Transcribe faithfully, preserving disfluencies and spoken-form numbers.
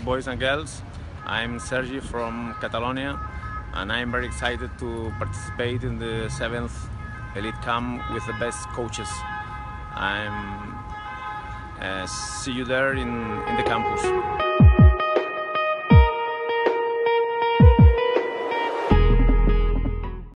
boys and girls. I'm Sergi from Catalonia, and I'm very excited to participate in the seventh Elite Camp with the best coaches. I'm uh, see you there in, in the campus.